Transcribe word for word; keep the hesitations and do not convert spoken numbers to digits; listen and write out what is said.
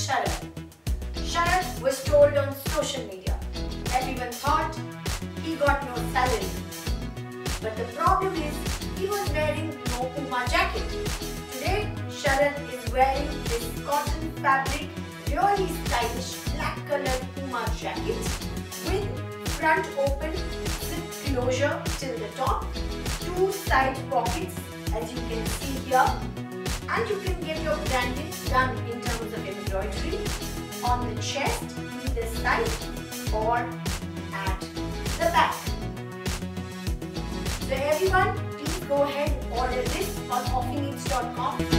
Sharad. Sharad was told on social media. Everyone thought he got no salary. But the problem is he was wearing no Puma jacket. Today, Sharad is wearing this cotton fabric, really stylish black colored Puma jacket with front open, zip closure till the top, two side pockets as you can see here, and you can get your branding done in terms of embroidery on the chest, either side or at the back. So everyone, please go ahead and order this on coffee meets dot com.